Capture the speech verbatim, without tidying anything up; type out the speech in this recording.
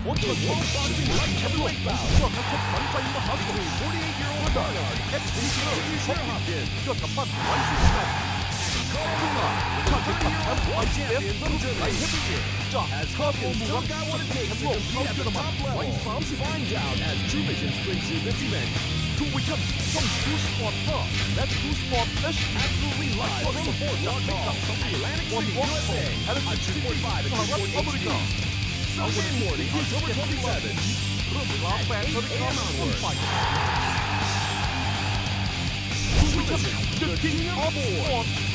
หัวเกิดชนไล่แชมป์โลกยอดนักชกขวัญใจมหาชนระดับเอสพีเอร์ฮอปกิ้นยอดกำปั้นร้อยสี่สิบแปดขึ้นมาข้าเข็มขัดแชมป์ ไอ บี เอฟ Light Heavyweight จากคาโรมูรัตแชมป์โลกเอาเยอรมันวัยสามสิบ Truevisions brings you this event Truevisions ช่อง TrueSport ห้าและ TrueSport เอช ดี Absolutely live from Sport จากเท็กซัสวันวอล์กฟอร์แอตแลนติกซิตี้สหรัฐอเมริกาเอาวันที่ยี่สิบเจ็ดตุลาคมเริ่มเวลาแปดนาฬิกาเป็นต้นไป Truevisions The King of Sport